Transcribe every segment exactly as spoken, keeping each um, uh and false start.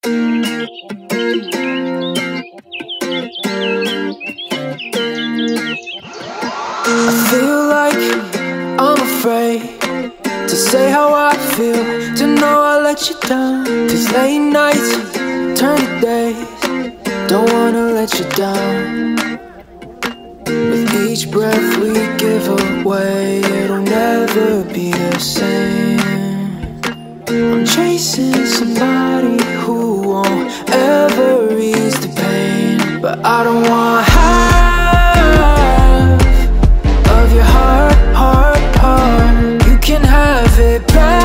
feel like I'm afraid to say how I feel, to know I let you down. These late nights turn to days, don't wanna let you down. With each breath we give away, it'll never be the same. I'm chasing somebody who won't ever ease the pain, but I don't want half of your heart, heart, heart. You can have it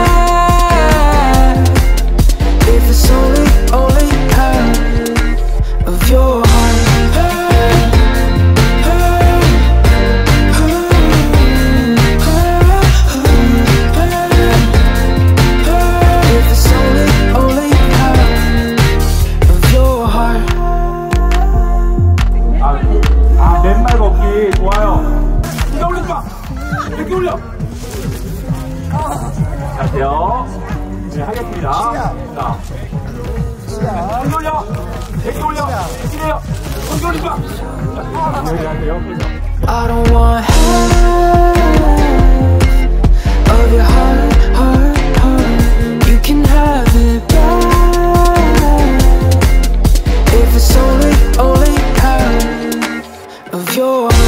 back if it's only, only half of your heart. 맨발 걷기 좋아요. 이거 올려봐. 이렇게 올려. 가세요. 네, 하겠습니다. 자, 이렇게 올려. 이렇게 올려. 이렇게 올려. 이렇게 올려봐. 자, 여기 하세요. I don't want half of your heart, heart, heart. You can have it back if it's only, only half of your heart.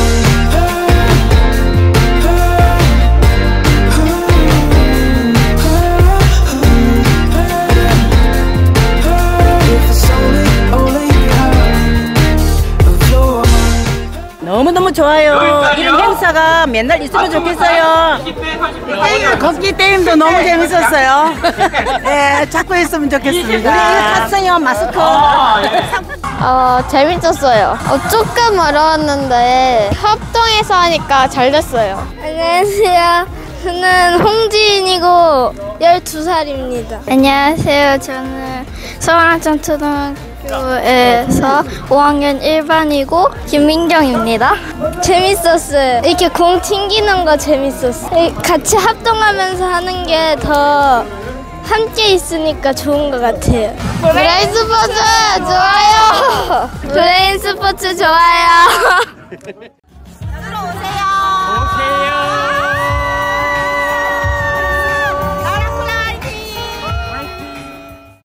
너무너무 좋아요. 이런 행사가 맨날 있으면 좋겠어요. 걷기 게임도 너무 재밌었어요. 네, 자꾸 했으면 좋겠습니다. 우리 이거 탔어요, 마스크. 어, 재밌었어요. 어, 조금 어려웠는데 협동해서 하니까 잘 됐어요. 안녕하세요. 저는 홍지인이고 열두 살입니다. 안녕하세요. 저는 서울한천초등학교에서 오 학년 일 반이고 김민경입니다. 재밌었어요. 이렇게 공 튕기는 거 재밌었어요. 같이 합동하면서 하는 게 더 함께 있으니까 좋은 것 같아요. 브레인 스포츠 좋아요. 브레인 스포츠 좋아요.